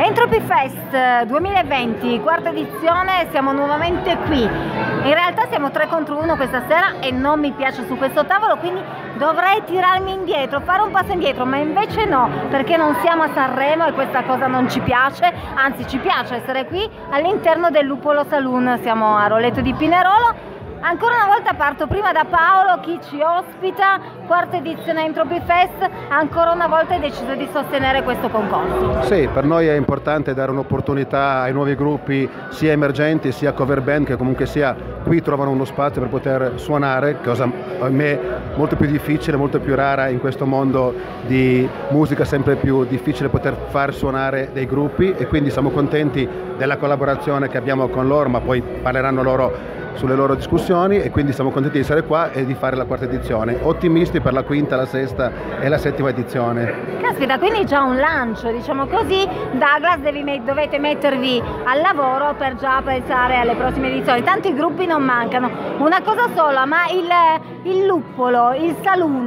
Entropy Fest 2020, quarta edizione, siamo nuovamente qui. In realtà siamo 3 contro 1 questa sera e non mi piace su questo tavolo, quindi dovrei tirarmi indietro, fare un passo indietro, ma invece no, perché non siamo a Sanremo e questa cosa non ci piace, anzi ci piace essere qui all'interno del Lupolo Saloon, siamo a Roletto di Pinerolo. Ancora una volta parto prima da Paolo, chi ci ospita, quarta edizione Entropy Fest, ancora una volta hai deciso di sostenere questo concorso. Sì, per noi è importante dare un'opportunità ai nuovi gruppi, sia emergenti sia cover band, che comunque sia qui trovano uno spazio per poter suonare, cosa a me molto più difficile, molto più rara in questo mondo di musica, sempre più difficile poter far suonare dei gruppi, e quindi siamo contenti della collaborazione che abbiamo con loro, ma poi parleranno loro sulle loro discussioni, e quindi siamo contenti di essere qua e di fare la quarta edizione, ottimisti per la quinta, la sesta e la settima edizione. Caspita, quindi già un lancio, diciamo così. Douglas, dovete mettervi al lavoro per già pensare alle prossime edizioni, tanto i gruppi non mancano. Una cosa sola, ma il Luppolo, il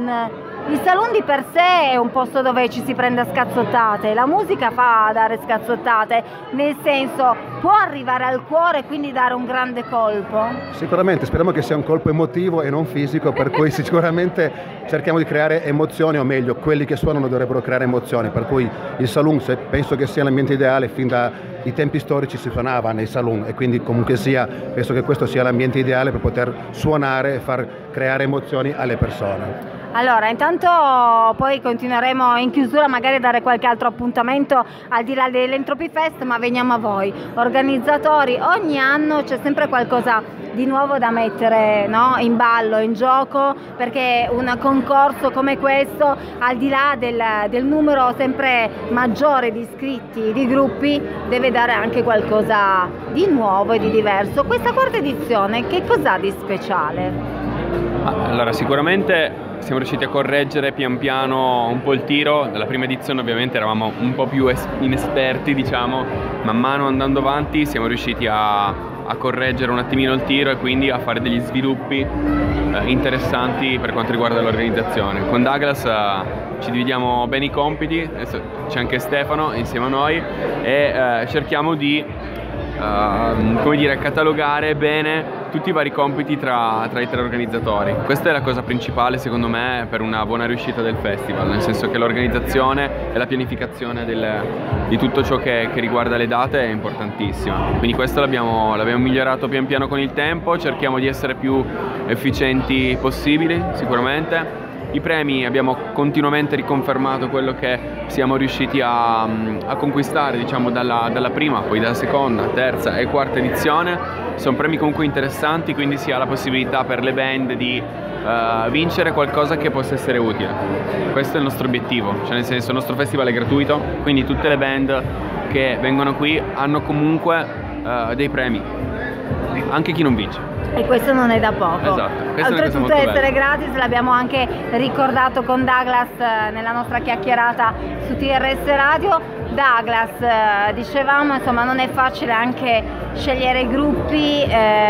saloon di per sé è un posto dove ci si prende a scazzottate, la musica fa dare scazzottate, nel senso può arrivare al cuore e quindi dare un grande colpo? Sicuramente, speriamo che sia un colpo emotivo e non fisico, per cui sicuramente cerchiamo di creare emozioni, o meglio, quelli che suonano dovrebbero creare emozioni, per cui il saloon penso che sia l'ambiente ideale. Fin dai tempi storici si suonava nei saloon e quindi comunque sia, penso che questo sia l'ambiente ideale per poter suonare e far creare emozioni alle persone. Allora, intanto poi continueremo in chiusura magari a dare qualche altro appuntamento al di là dell'Entropy Fest, ma veniamo a voi, organizzatori. Ogni anno c'è sempre qualcosa di nuovo da mettere, no? In ballo, in gioco, perché un concorso come questo, al di là del numero sempre maggiore di iscritti, di gruppi, deve dare anche qualcosa di nuovo e di diverso. Questa quarta edizione che cos'ha di speciale? Allora, sicuramente siamo riusciti a correggere pian piano un po' il tiro. Dalla prima edizione ovviamente eravamo un po' più inesperti, diciamo, man mano andando avanti siamo riusciti a correggere un attimino il tiro e quindi a fare degli sviluppi interessanti per quanto riguarda l'organizzazione. Con Douglas ci dividiamo bene i compiti, adesso c'è anche Stefano insieme a noi e cerchiamo di come dire, catalogare bene tutti i vari compiti tra i 3 organizzatori. Questa è la cosa principale secondo me per una buona riuscita del festival, nel senso che l'organizzazione e la pianificazione di tutto ciò che riguarda le date è importantissima. Quindi questo l'abbiamo migliorato pian piano con il tempo, cerchiamo di essere più efficienti possibili sicuramente. I premi abbiamo continuamente riconfermato quello che siamo riusciti a conquistare, diciamo, dalla prima, poi dalla seconda, terza e quarta edizione. Sono premi comunque interessanti, quindi si ha la possibilità per le band di vincere qualcosa che possa essere utile. Questo è il nostro obiettivo, cioè nel senso il nostro festival è gratuito, quindi tutte le band che vengono qui hanno comunque dei premi, anche chi non vince. E questo non è da poco. Esatto. Oltretutto essere gratis, l'abbiamo anche ricordato con Douglas nella nostra chiacchierata su TRS Radio. Douglas, dicevamo, insomma, non è facile anche scegliere i gruppi,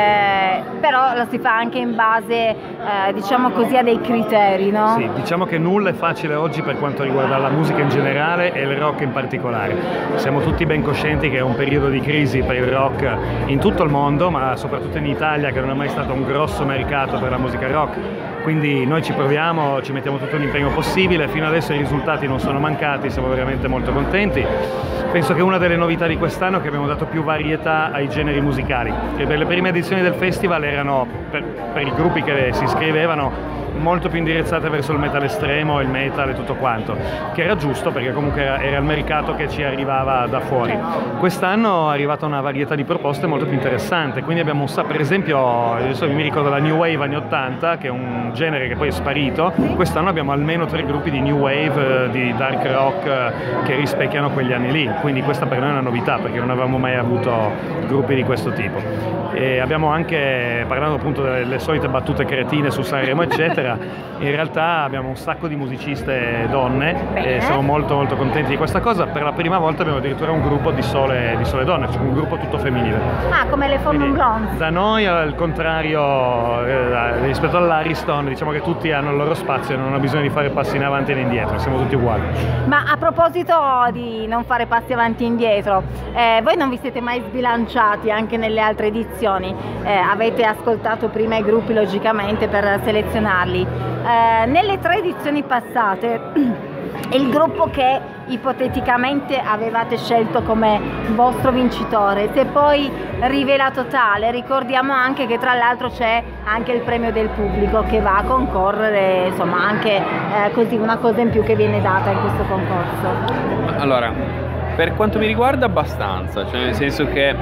però lo si fa anche in base, diciamo così, a dei criteri, no? Sì, diciamo che nulla è facile oggi per quanto riguarda la musica in generale e il rock in particolare. Siamo tutti ben coscienti che è un periodo di crisi per il rock in tutto il mondo, ma soprattutto in Italia, che non è mai stato un grosso mercato per la musica rock. Quindi noi ci proviamo, ci mettiamo tutto l'impegno possibile, fino adesso i risultati non sono mancati, siamo veramente molto contenti. Penso che una delle novità di quest'anno è che abbiamo dato più varietà ai generi musicali, che per le prime edizioni del festival erano, per i gruppi che si iscrivevano, molto più indirizzate verso il metal estremo, il metal e tutto quanto, che era giusto perché comunque era il mercato che ci arrivava da fuori. Quest'anno è arrivata una varietà di proposte molto più interessante, quindi abbiamo per esempio, adesso mi ricordo la New Wave anni 80, che è un genere che poi è sparito. Quest'anno abbiamo almeno 3 gruppi di New Wave, di dark rock che rispecchiano quegli anni lì, quindi questa per noi è una novità perché non avevamo mai avuto gruppi di questo tipo. E abbiamo anche, parlando appunto delle solite battute cretine su Sanremo eccetera, sera. In realtà abbiamo un sacco di musiciste donne e siamo molto molto contenti di questa cosa. Per la prima volta abbiamo addirittura un gruppo di sole donne, cioè un gruppo tutto femminile. Ah, come le Formon Blondes. Da noi, al contrario, rispetto all'Ariston, diciamo che tutti hanno il loro spazio e non hanno bisogno di fare passi in avanti e in indietro, siamo tutti uguali. Ma a proposito di non fare passi avanti e indietro, voi non vi siete mai sbilanciati anche nelle altre edizioni? Avete ascoltato prima i gruppi logicamente per selezionarli. Nelle 3 edizioni passate il gruppo che ipoteticamente avevate scelto come vostro vincitore si è poi rivelato tale. Ricordiamo anche che tra l'altro c'è anche il premio del pubblico che va a concorrere, insomma anche così una cosa in più che viene data in questo concorso. Allora, per quanto mi riguarda abbastanza, cioè nel senso che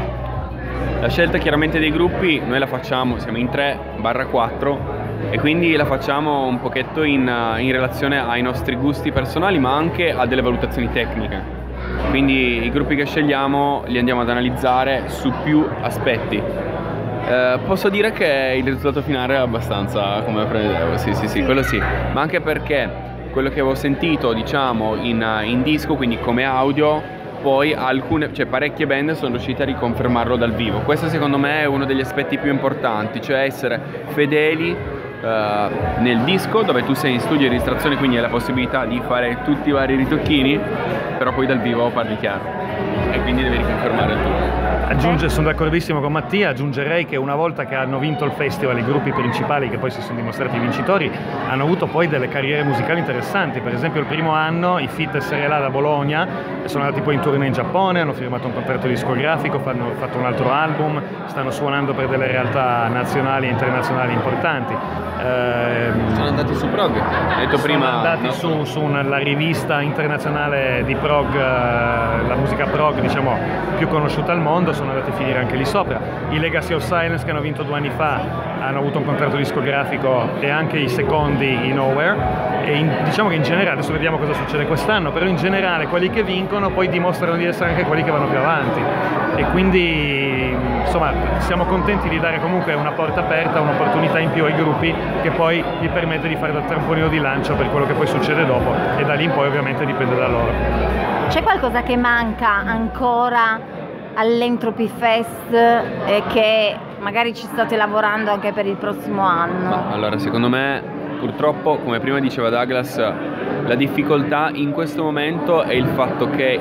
la scelta chiaramente dei gruppi noi la facciamo, siamo in 3/4 e quindi la facciamo un pochetto in relazione ai nostri gusti personali ma anche a delle valutazioni tecniche. Quindi i gruppi che scegliamo li andiamo ad analizzare su più aspetti. Posso dire che il risultato finale è abbastanza come prevedevo, sì, quello sì, ma anche perché quello che avevo sentito diciamo in disco, quindi come audio, poi parecchie band sono riuscite a riconfermarlo dal vivo. Questo secondo me è uno degli aspetti più importanti, cioè essere fedeli nel disco dove tu sei in studio di registrazione, quindi hai la possibilità di fare tutti i vari ritocchini, però poi dal vivo parli chiaro e quindi devi riconfermare il tutto. Sono d'accordissimo con Mattia, aggiungerei che una volta che hanno vinto il festival i gruppi principali che poi si sono dimostrati vincitori hanno avuto poi delle carriere musicali interessanti. Per esempio il primo anno i Fit SRLA da Bologna sono andati poi in tournée in Giappone, hanno firmato un contratto discografico, hanno fatto un altro album, stanno suonando per delle realtà nazionali e internazionali importanti. Sono andati su prog, hai detto prima. Sono andati su la rivista internazionale di prog, la musica prog diciamo più conosciuta al mondo, sono andati a finire anche lì sopra. I Legacy of Silence che hanno vinto 2 anni fa hanno avuto un contratto discografico e anche i secondi i Nowhere e diciamo che in generale, adesso vediamo cosa succede quest'anno, però in generale quelli che vincono poi dimostrano di essere anche quelli che vanno più avanti e quindi insomma siamo contenti di dare comunque una porta aperta, un'opportunità in più ai gruppi che poi gli permette di fare da trampolino di lancio per quello che poi succede dopo e da lì in poi ovviamente dipende da loro. C'è qualcosa che manca ancora all'Entropy Fest e che magari ci state lavorando anche per il prossimo anno? Ma allora secondo me purtroppo, come prima diceva Douglas, la difficoltà in questo momento è il fatto che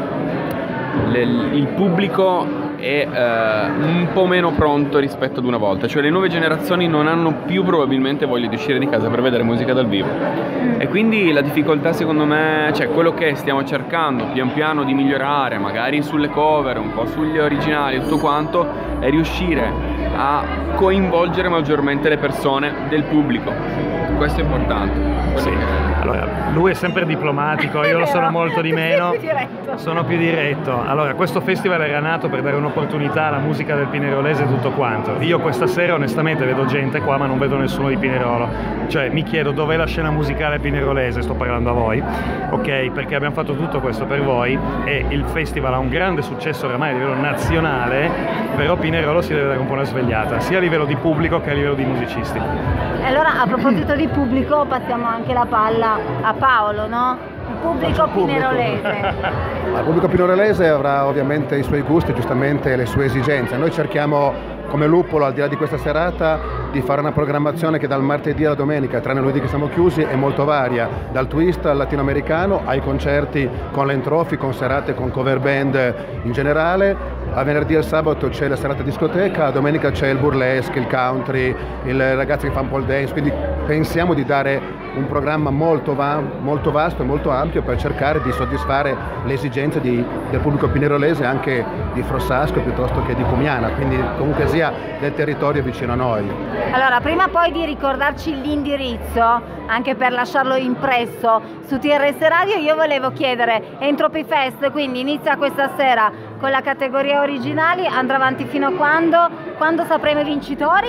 il pubblico è un po' meno pronto rispetto ad una volta, cioè le nuove generazioni non hanno più probabilmente voglia di uscire di casa per vedere musica dal vivo e quindi la difficoltà secondo me, cioè quello che stiamo cercando pian piano di migliorare magari sulle cover, un po' sugli originali, tutto quanto, è riuscire a coinvolgere maggiormente le persone del pubblico. Questo è importante. Sì. Allora, lui è sempre diplomatico, io lo sono molto di meno, sono più diretto. Allora, questo festival era nato per dare un'opportunità alla musica del Pinerolese e tutto quanto. Io questa sera onestamente vedo gente qua ma non vedo nessuno di Pinerolo, cioè mi chiedo dov'è la scena musicale pinerolese, sto parlando a voi, ok? Perché abbiamo fatto tutto questo per voi e il festival ha un grande successo oramai a livello nazionale, però Pinerolo si deve dare un po' una svegliata, sia a livello di pubblico che a livello di musicisti. Allora, a proposito di pubblico, passiamo anche la palla a Paolo, no? Il pubblico pinerolese. Il pubblico pinerolese avrà ovviamente i suoi gusti, giustamente le sue esigenze. Noi cerchiamo come Luppolo, al di là di questa serata, di fare una programmazione che dal martedì alla domenica, tranne lunedì che siamo chiusi, è molto varia, dal twist al latinoamericano ai concerti con l'Entropy, con serate con cover band in generale. A venerdì e al sabato c'è la serata discoteca, a domenica c'è il burlesque, il country, il ragazzi che fanno pole dance, quindi pensiamo di dare un programma molto vasto e molto ampio per cercare di soddisfare le esigenze del pubblico pinerolese, anche di Frossasco piuttosto che di Cumiana, quindi comunque sia del territorio vicino a noi. Allora, prima poi di ricordarci l'indirizzo, anche per lasciarlo impresso su TRS Radio, io volevo chiedere, Entropy Fest quindi inizia questa sera con la categoria originali, andrà avanti fino a quando? Quando sapremo i vincitori?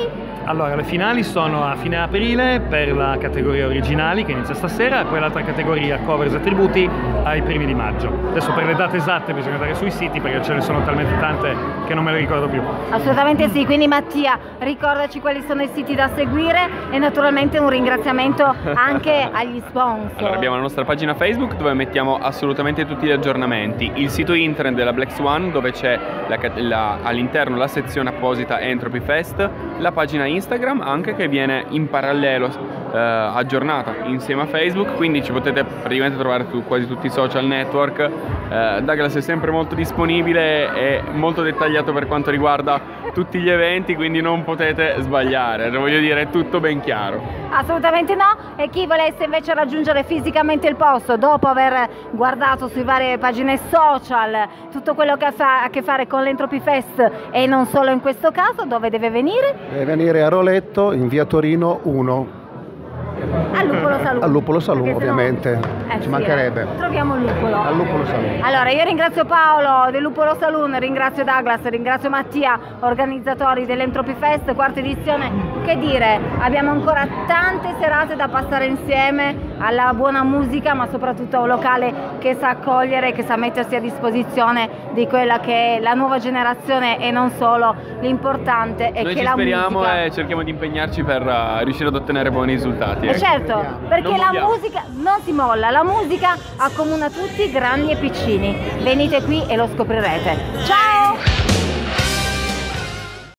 Allora, le finali sono a fine aprile per la categoria originali che inizia stasera e poi l'altra categoria covers e tributi ai primi di maggio. Adesso per le date esatte bisogna andare sui siti perché ce ne sono talmente tante che non me le ricordo più. Assolutamente sì, quindi Mattia ricordaci quali sono i siti da seguire e naturalmente un ringraziamento anche agli sponsor. Allora abbiamo la nostra pagina Facebook dove mettiamo assolutamente tutti gli aggiornamenti, il sito internet della Black Swan dove c'è all'interno la sezione apposita Entropy Fest, la pagina Instagram anche che viene in parallelo aggiornata insieme a Facebook, quindi ci potete praticamente trovare su quasi tutti i social network. Douglas è sempre molto disponibile e molto dettagliato per quanto riguarda tutti gli eventi, quindi non potete sbagliare, voglio dire, è tutto ben chiaro. Assolutamente no, e chi volesse invece raggiungere fisicamente il posto dopo aver guardato sui varie pagine social tutto quello che ha a che fare con l'Entropy Fest e non solo in questo caso, dove deve venire? Deve venire a Roletto in via Torino 1. Al Lupolo Saloon. Al Lupolo Saloon, ovviamente, ci sì, mancherebbe. Troviamo il Lupolo. Al Lupolo Saloon. Allora, io ringrazio Paolo del Lupolo Saloon, ringrazio Douglas, ringrazio Mattia, organizzatori dell'Entropy Fest, quarta edizione. Che dire, abbiamo ancora tante serate da passare insieme alla buona musica, ma soprattutto a un locale che sa accogliere, che sa mettersi a disposizione di quella che è la nuova generazione e non solo. L'importante è Noi che ci la speriamo musica... e cerchiamo di impegnarci per riuscire ad ottenere buoni risultati. Certo, perché Non la molliamo. musica non si molla, la musica accomuna tutti, grandi e piccini. Venite qui e lo scoprirete. Ciao!